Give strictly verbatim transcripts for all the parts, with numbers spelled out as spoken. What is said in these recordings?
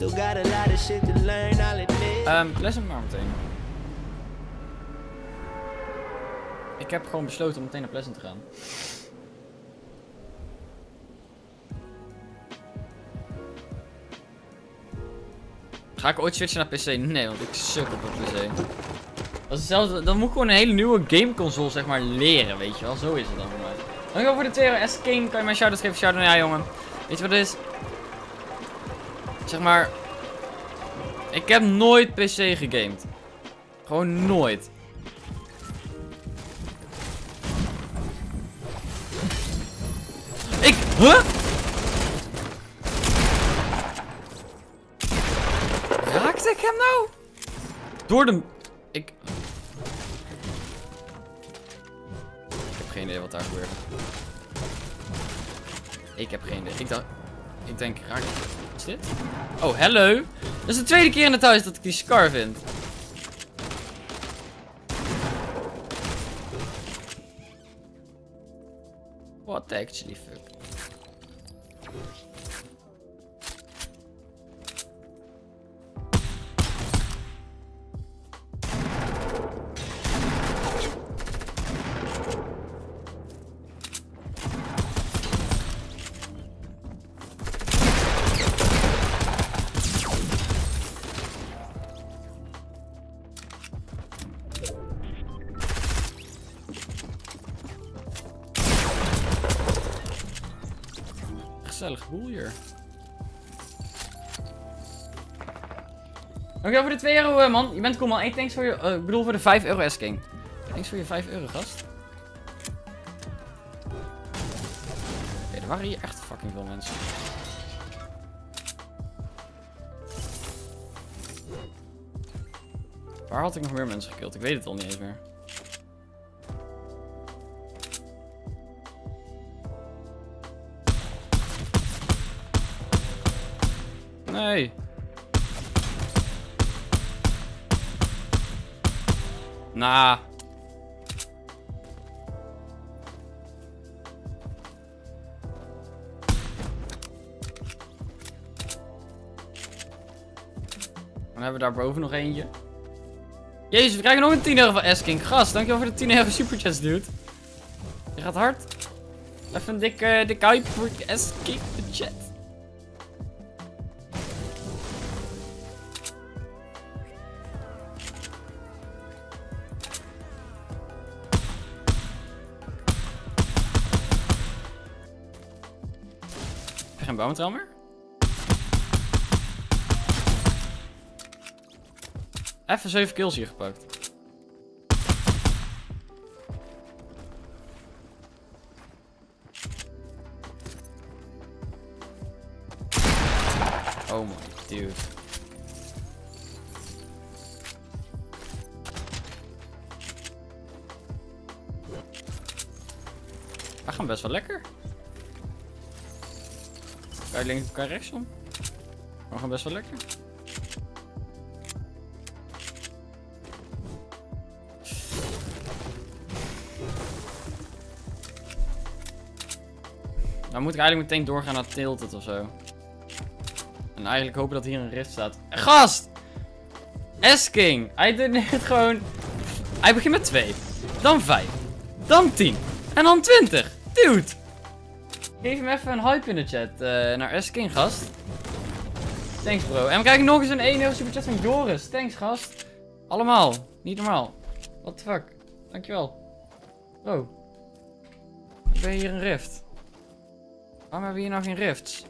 Um, Pleasant maar meteen. Ik heb gewoon besloten om meteen naar Pleasant te gaan. Ga ik ooit switchen naar P C? Nee, want ik suk op een P C. Dat is hetzelfde, dan moet ik gewoon een hele nieuwe gameconsole zeg maar leren, weet je wel. Zo is het dan voor mij. Dankjewel voor de twee euro. S-King, kan je mij shout-out geven? Shout-out naar ja, jongen. Weet je wat het is? Zeg maar... Ik heb nooit P C gegamed. Gewoon nooit. Ik... Huh? Raakte ik hem nou? Door de... Ik... Ik heb geen idee wat daar gebeurde. Ik heb geen idee. Ik dacht... Ik denk, raak ik... Wat is dit? Oh, hello. Dat is de tweede keer in het huis dat ik die Scar vind. What actually fuck? Gezellig boel hier. Dankjewel voor de twee euro, uh, man. Je bent cool, man. Hey, thanks voor je... Uh, ik bedoel voor de vijf euro, S-King. Thanks voor je vijf euro, gast. Oké, okay, er waren hier echt fucking veel mensen. Waar had ik nog meer mensen gekild? Ik weet het al niet eens meer. Nee. Nah. Dan hebben we daarboven nog eentje. Jezus, we krijgen nog een tien euro van S-King. Gast, dankjewel voor de tien euro superchats, dude. Je gaat hard. Even een dikke, dikke hype voor S-King de chat. Geen boomtrommer? Even zeven kills hier gepakt. Oh my dude. We gaan best wel lekker. Kan je links, kan je rechtsom? We gaan best wel lekker. Nou moet ik eigenlijk meteen doorgaan naar Tilted of zo. En eigenlijk hopen dat hier een rift staat. Gast! S-King! Hij doet gewoon... Hij begint met twee. Dan vijf. Dan tien. En dan twintig. Dude! Geef hem even een hype in de chat uh, naar S-King, gast. Thanks, bro. En we krijgen nog eens een één euro superchat van Joris. Thanks, gast. Allemaal. Niet normaal. What the fuck. Dankjewel. Bro. Ik ben hier een rift. Waarom hebben we hier nou geen rifts?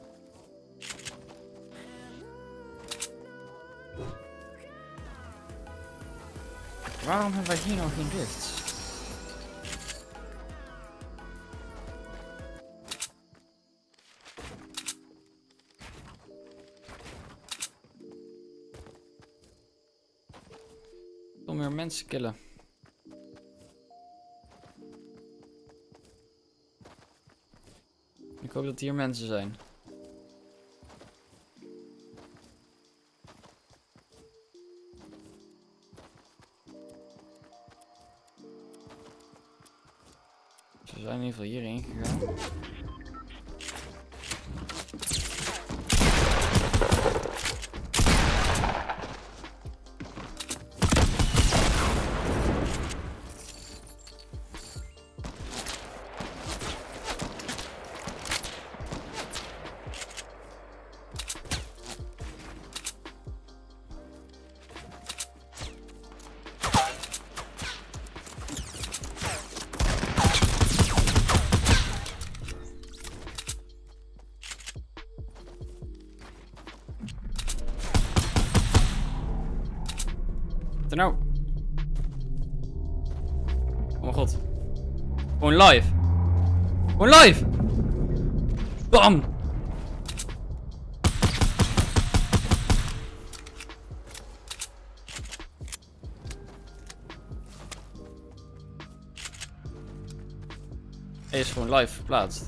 Waarom hebben wij hier nou geen rifts? Om meer mensen killen. Ik hoop dat hier mensen zijn. Ze zijn in ieder geval hierheen gegaan. er nou? Oh mijn god. Gewoon live. Gewoon live! Bam! Hij is gewoon live verplaatst.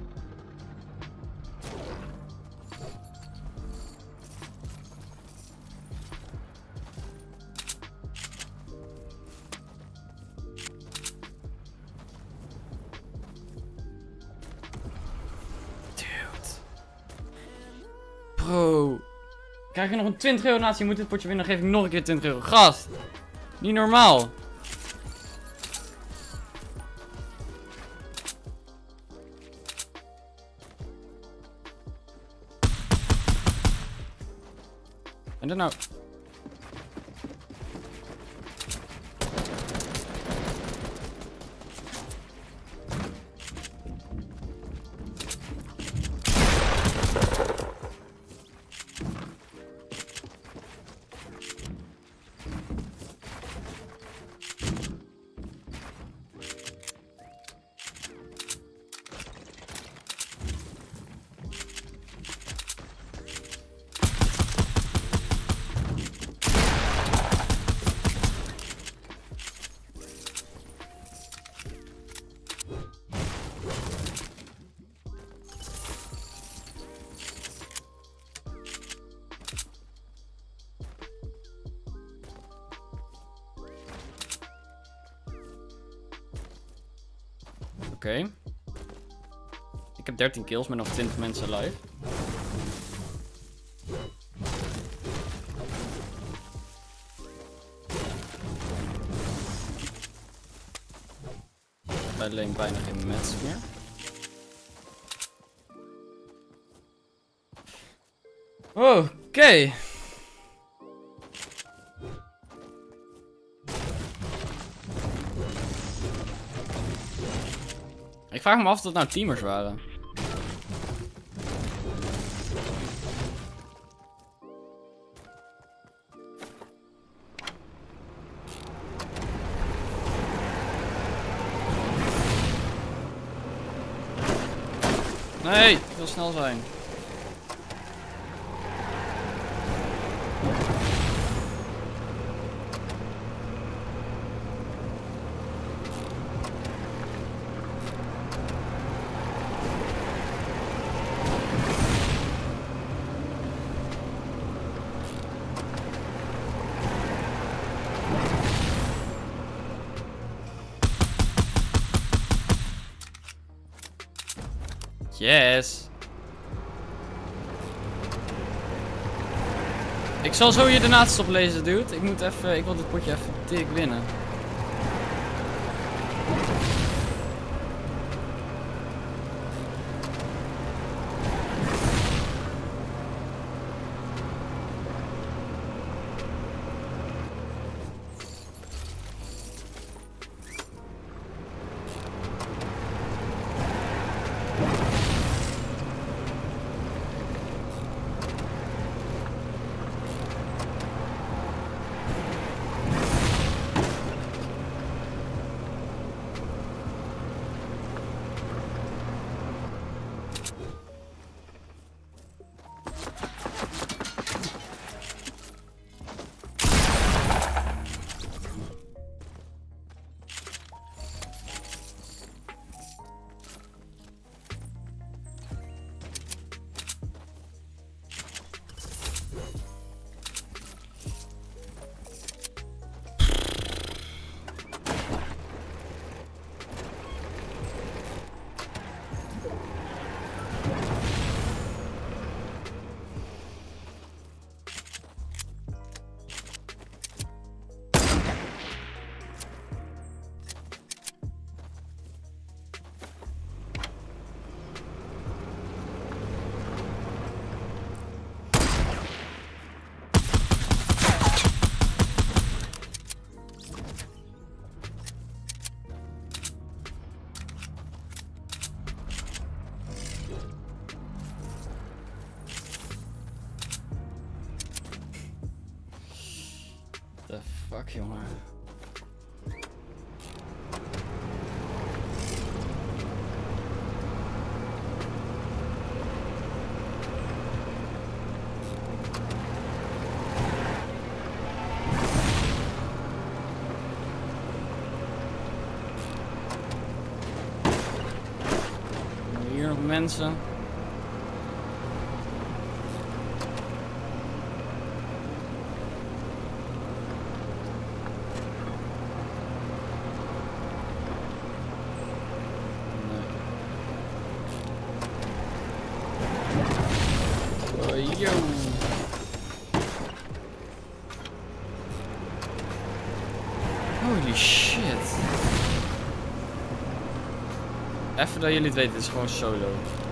Bro. Krijg je nog een twintig euro naast, je moet dit potje winnen, dan geef ik nog een keer twintig euro. Gast. Niet normaal. En dan nou. Oké. Okay. Ik heb dertien kills met nog twintig mensen live. Bij alleen bijna geen mensen meer. Oké. Okay. Ik vraag me af of dat nou teamers waren. Nee, ik wil snel zijn. Yes. Ik zal zo je de naast oplezen, dude. Ik moet even, ik wil dit potje even dik winnen. Fuck, jongen. Hier nog mensen. Yo. Holy shit. Even dat jullie het weten, het is gewoon solo.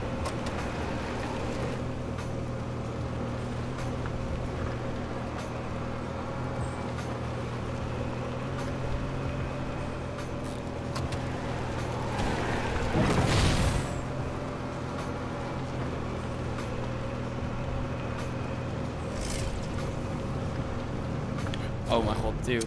Oh mijn god, dude.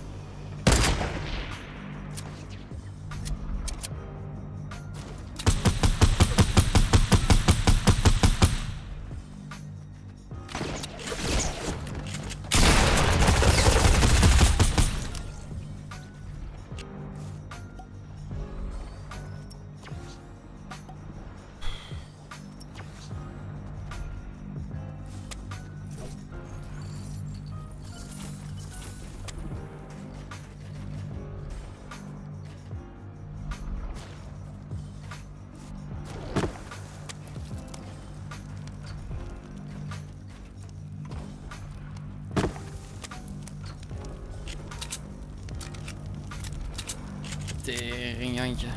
Tering Jantje.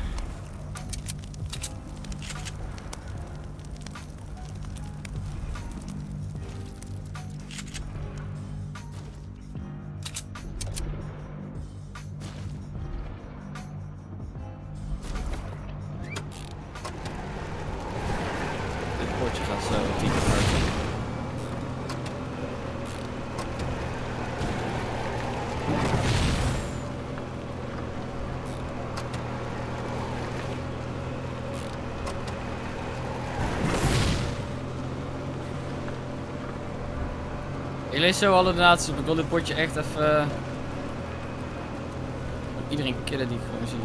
Dit potje gaat zo tien keer hard. Ik lees zo alle donaties op. Ik wil dit potje echt even... Uh, iedereen killen die ik gewoon zie.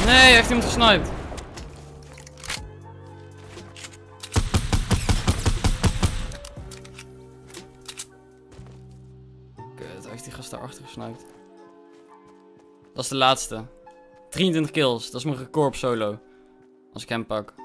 Nee, hij heeft iemand gesniped. Kut, hij heeft die gast daarachter gesniped. Dat is de laatste. drieëntwintig kills, dat is mijn record op solo. Als ik hem pak.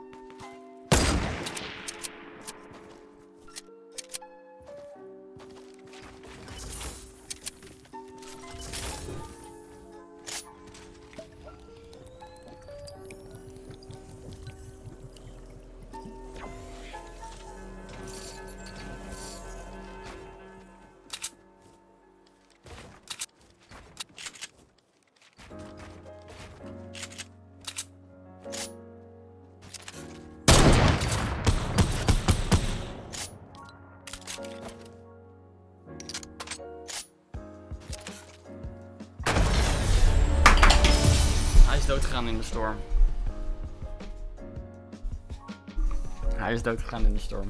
Hij is doodgegaan in de storm. Hij is doodgegaan in de storm.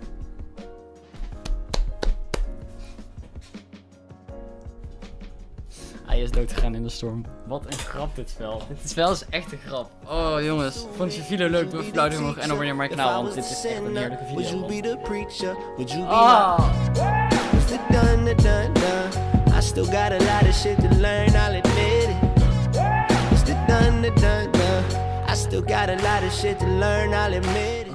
Hij is doodgegaan in de storm. Wat een grap dit spel. Dit spel is echt een grap. Oh jongens, vond je de video leuk? Doe even blauw duim omhoog en abonneer mijn kanaal, want dit is echt een heerlijke video. Ah! I still got a lot of shit to learn, I'll admit it. It's the done, the done, done. I still got a lot of shit to learn, I'll admit it.